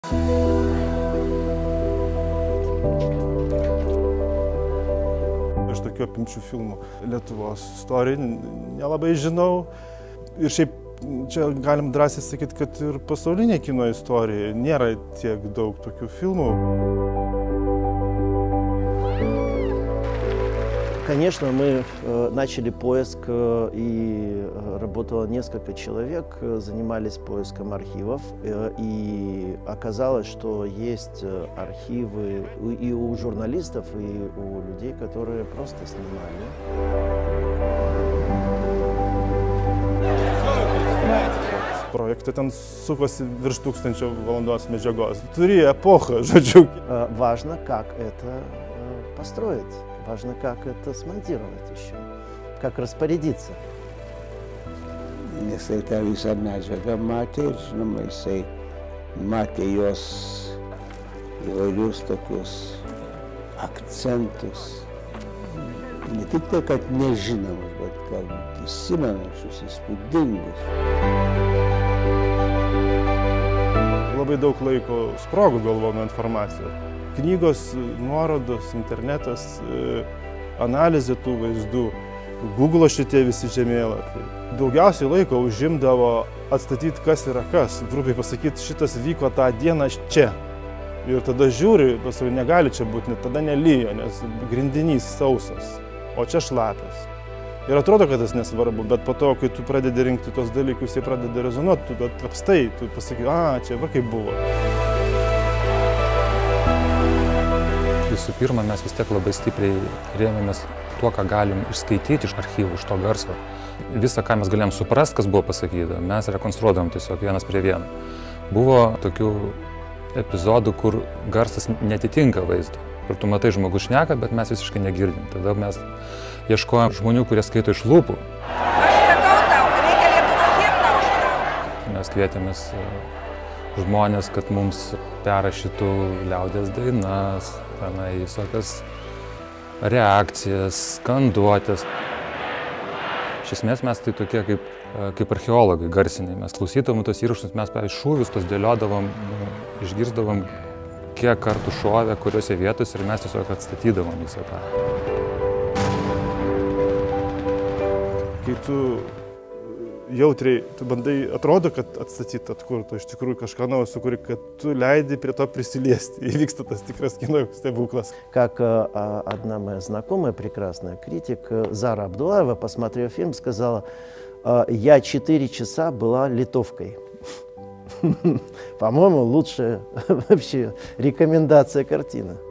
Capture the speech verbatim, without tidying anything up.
Aš tokių apimčių filmų Lietuvos istorijai nelabai žinau. Ir šiaip čia galim drąsiai sakyti, kad ir pasaulinė kino istorija nėra tiek daug tokių filmų. Конечно, мы начали поиск, и работало несколько человек, занимались поиском архивов, и оказалось, что есть архивы и у журналистов, и у людей, которые просто снимали. Projekte ten sukosi virš tūkstančio valandos medžiagos. Turi epochą, žodžiu. Важно, как это построить. Важно, как это смонтировать еще, как распорядиться. Jisai tą visą medžiagą matė ir, žinoma, jisai matė jos įvairius tokius akcentus. Ne tik tai, kad nežinomus, bet galbūt įsimenančius, įspūdingus. Labai daug laiko sprogų galvojame informaciją. Knygos, nuorodos, internetas, analizė tų vaizdų, Google šitie visi žemėlapiai. Daugiausiai laiko užimdavo atstatyti, kas yra kas. Grubiai pasakyti, šitas vyko tą dieną čia. Ir tada žiūri, pasakai, negali čia būti, net tada nelyjo, nes grindinys sausas, o čia šlapias. Ir atrodo, kad tas nesvarbu, bet po to, kai tu pradedi rinkti tos dalykus, jie pradeda rezonuoti, tu apstai, tu pasakai, a, čia va kaip buvo. Visų pirma, mes vis tiek labai stipriai rėmėmės tuo, ką galim išskaityti iš archyvų, iš to garso. Visą, ką mes galėjom suprasti, kas buvo pasakyta, mes rekonstruodavom tiesiog vienas prie vieno. Buvo tokių epizodų, kur garsas netitinka vaizdo. Ir tu matai, žmogus šneka, bet mes visiškai negirdim. Tada mes ieškojom žmonių, kurie skaito iš lūpų. Aš sakau tau, reikia Lietuvos himną užtraukti. Mes kvietėmės žmonės, kad mums perrašytų liaudies dainas, tenai visokias reakcijas, skanduotės. Iš esmės mes tai tokie kaip, kaip archeologai garsiniai. Mes klausydavom tos įrašus, mes pavyzdžiui šūvius tos dėliodavom, išgirdavom, kiek kartų šovė, kuriuose vietose ir mes tiesiog atstatydavom visą tą. Kai tu jautriai, tu bandai, atrodo, kad atstatyti, atkurto, iš tikrųjų kažką naujo sukuri, kad tu leidi prie то присiliesti, įvyksta tas tikras кино стебуклас. Как одна моя знакомая, прекрасная критик, Зара Абдулаева, посмотрев фильм, сказала, я четыре часа была литовкой. По-моему, лучшая вообще рекомендация картины.